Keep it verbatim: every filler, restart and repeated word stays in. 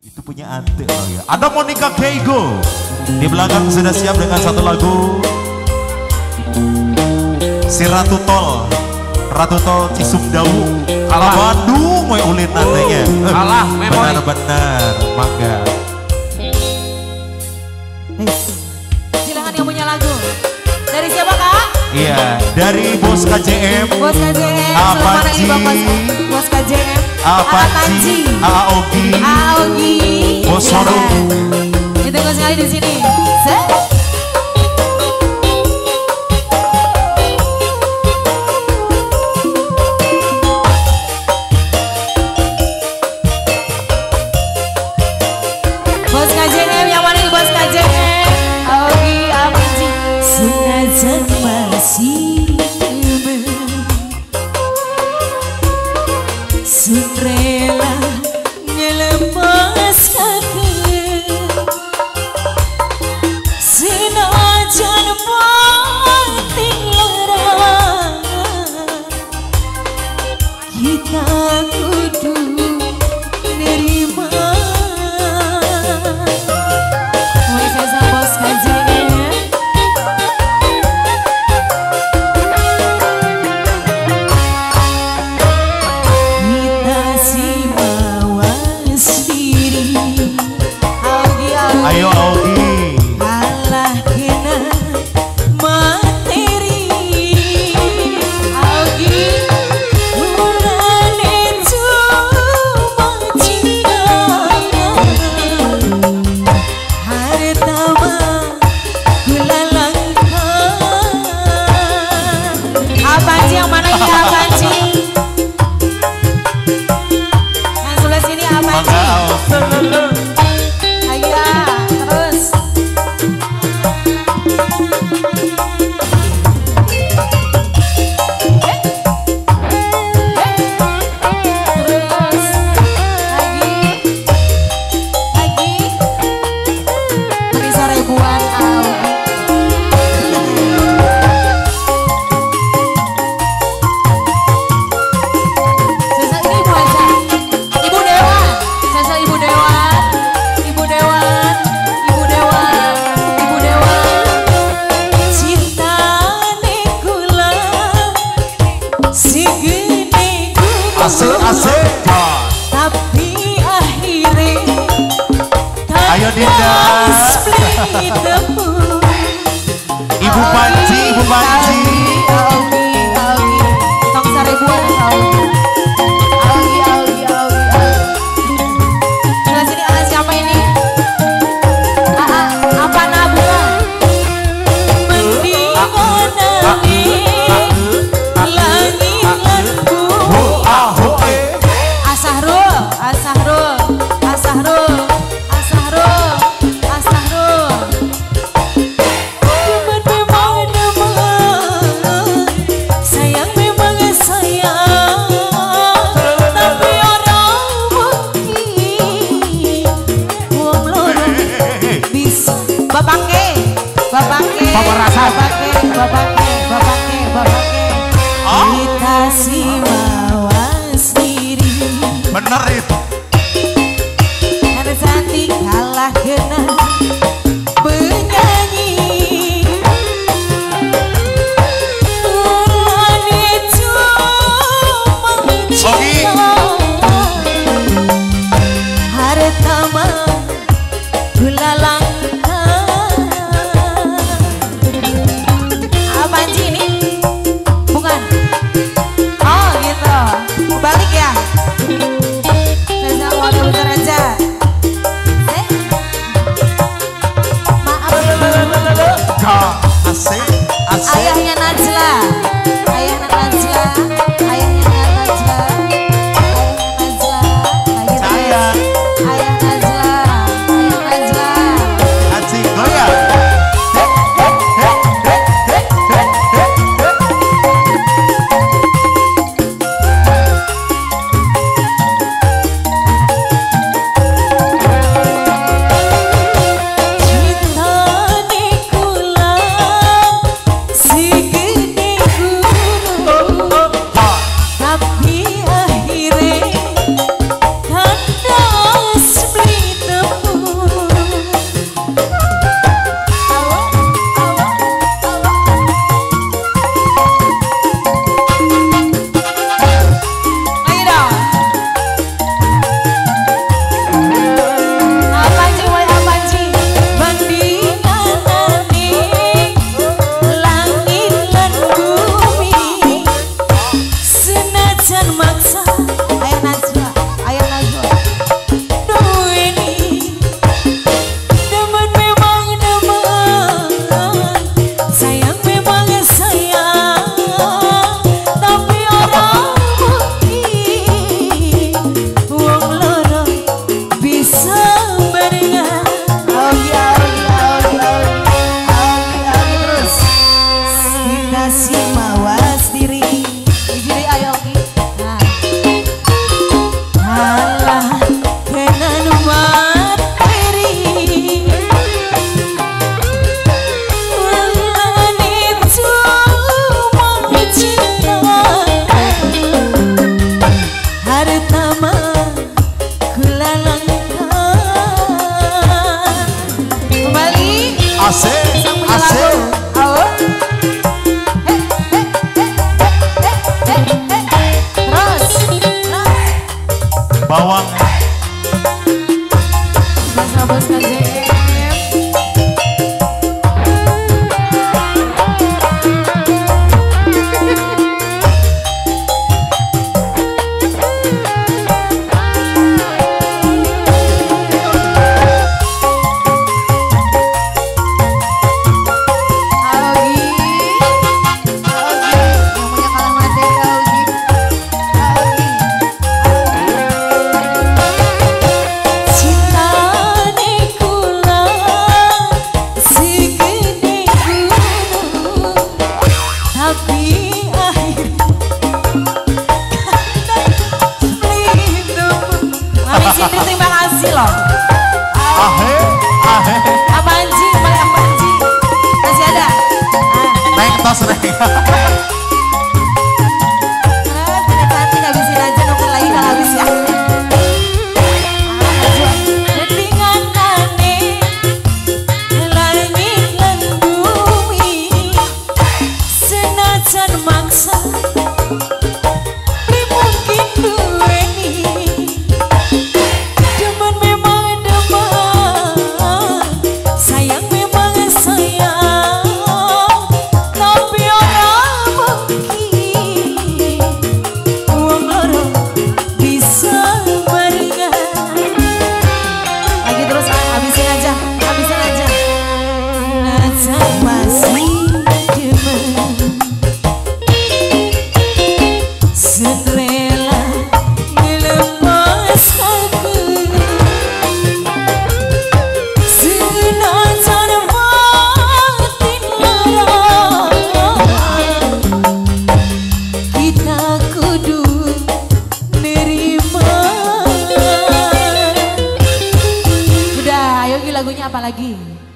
Itu punya Ante. Oh ya. Ada Monica Keigo. Di belakang sudah siap dengan satu lagu. Si Ratu Tol. Ratu Tol Cisumdawu. Kalah Bandung mau ulin nantinya. Kalah memori. Benar-benar. Mangga. Silahkan yang punya lagu. Dari siapa kak? Iya, dari Bos K J M. Bos K J M. Apanji. Bos K J M. Apanji. Aogi. Aogi. Bos Horo. Ditunggu sekali di sini. Set. Bos K J M, yang mana nih Bos K J M? Aogi, Apanji. Senajan masih Sunrela ngelepas kaki senajan pating lara kita kudu nerima. Woi saya Bos K J M. Ayo Aogi. Alah kena materi Aogi urane cuma cinta harta mah gula langka. Apanji yang mana ini Apanji? Yang sebelah sini Apanji. Asik-asik. Tapi akhirnya ayo Dinda. Ibu Panji, Ibu Panji. Aogi, Aogi, tong seribuan Aogi. Aogi, Aogi, Aogi. Sebelah sini ada siapa ini? Aa, apa Nabila? Mendingan nangis langit-langitku. Asahrul, Asahrul, Asahrul, Asahrul, Asahrul. Memang memang sayang memang sayang, tapi orang mungkin wong loro bisa. Bapake, bapake, bapake, bapake, bapake, bapake. Kita si mawas diri. Bener itu. Harus hati kalah kena penyanyi. Urane cuma cinta harta mah gula langka. Apanji ini? Bukan? Oh gitu. Balik ya? Saya mau ada bentar aja. Eh? Maaf. Asik, asik. Ayahnya Najla. Ayahnya Najla. Ayahnya Najla. Ayahnya Najla. Ayah Saya. Ayah Najla. Asik, Sang punya asik. lagu. Oh. Hei, hei, hei, hei, hei, hei, hei. Terus, terus. Bawang. Bisa bos K J M. Terima kasih loh. Ahe, ahe. Apaan Ji? Apaan Ji? Masih ada? Ah. Neng tos neng. Ah, tidak cantik habisin aja nongol lagi kalau habis ya. Dengan aneh langit lan bumi senajan maksa mungkin duweni demen memang demen sayang memang sayang tapi orang mungkin uang loro bisa barengan lagi terus habisin aja habisin aja nasa masih demen Senrela ngelepas aku senajan batin lara kita kudu nerima. Udah, ayo lagunya apa lagi?